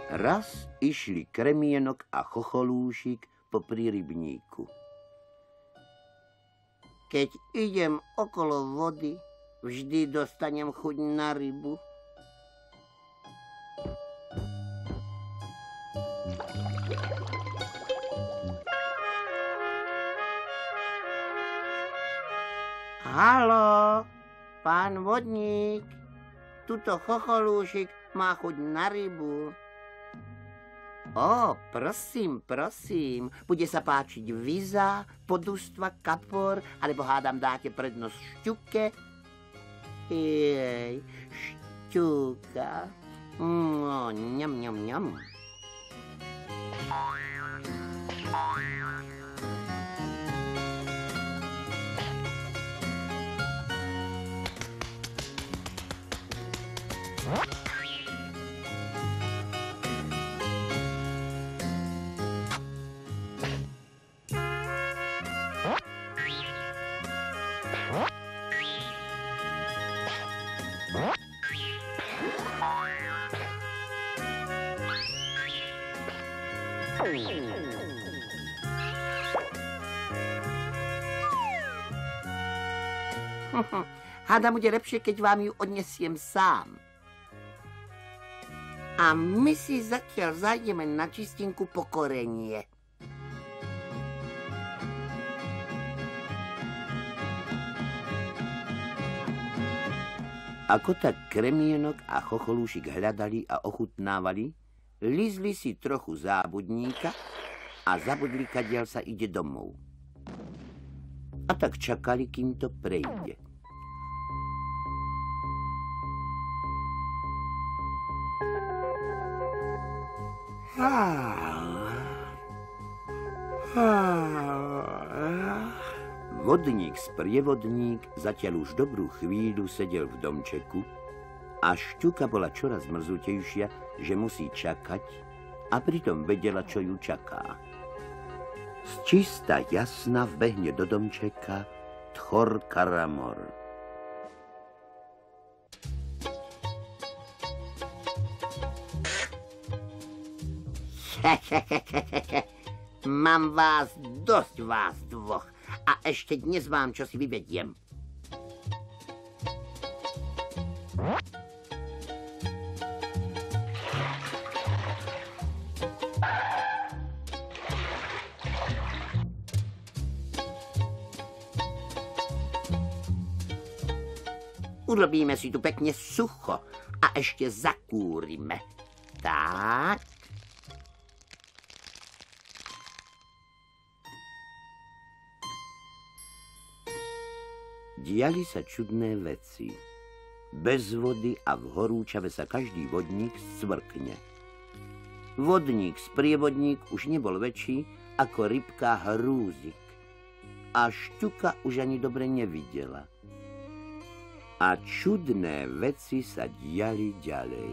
Raz išli Kremienok a Chocholúšik popri rybníku. Keď idem okolo vody, vždy dostanem chuť na rybu. Haló, pán vodník, tuto Chocholúšik má chuť na rybu. Ó, prosím, prosím, bude sa páčiť viza, podustva, kapor, alebo hádam dáte prednosť šťuke? Jej, šťuka. Ňam, ňam, ňam. Hádam, bude lepšie, keď vám ju odnesiem sám. A my si zatiaľ zajdeme na čistinku po korenie. Ako tak Kremienok a Chocholúšik hľadali a ochutnávali, lízli si trochu zábudníka a zabudli, kadiaľ sa ide domov. A tak čakali, kým to prejde. Vodník sprievodník zatiaľ už dobrú chvíľu sedel v domčeku a šťuka bola čoraz mrzutejšia, že musí čakať, a pritom vedela, čo ju čaká. Z čista jasna vbehne do domčeka Tchor Karamor. Mám vás dosť, vás dvoch. A ešte dnes vám čosi vyvediem. Urobíme si tu pekne sucho a ešte zakúrime. Tak. Diali sa čudné veci. Bez vody a v horúčave sa každý vodník scvrkne. Vodník sprievodník už nebol väčší ako rybka Hrúzik. A šťuka už ani dobre nevidela. A čudné veci sa diali ďalej.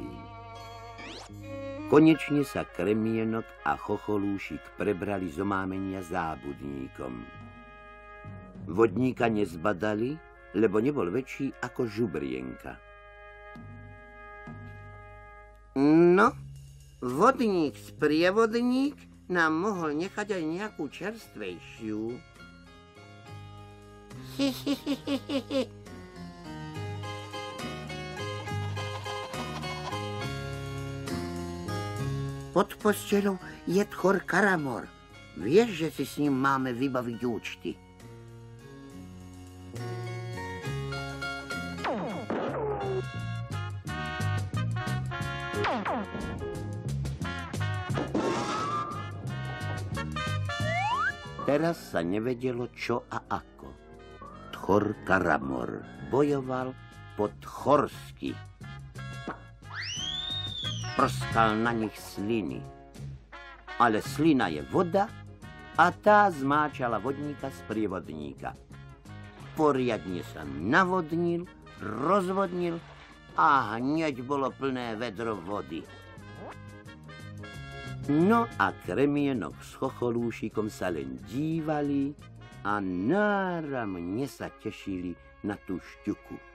Konečne sa Kremienok a Chocholúšik prebrali z omámenia zábudníkom. Vodníka nezbadali, lebo nebol väčší ako žubrienka. No, vodník sprievodník nám mohol nechať aj nejakú čerstvejšiu. Pod posteľou je Tchor Karamor. Vieš, že si s ním máme vybaviť účty. Teraz sa nevedelo, čo a ako. Tchor Karamor bojoval po tchorsky. Prskal na nich sliny. Ale slina je voda a tá zmáčala vodníka sprievodníka. Poriadne sa navodnil, rozvodnil a hneď bolo plné vedro vody. No a Kremienok s Chocholúšikom sa len dívali a náramne sa tešili na tú šťuku.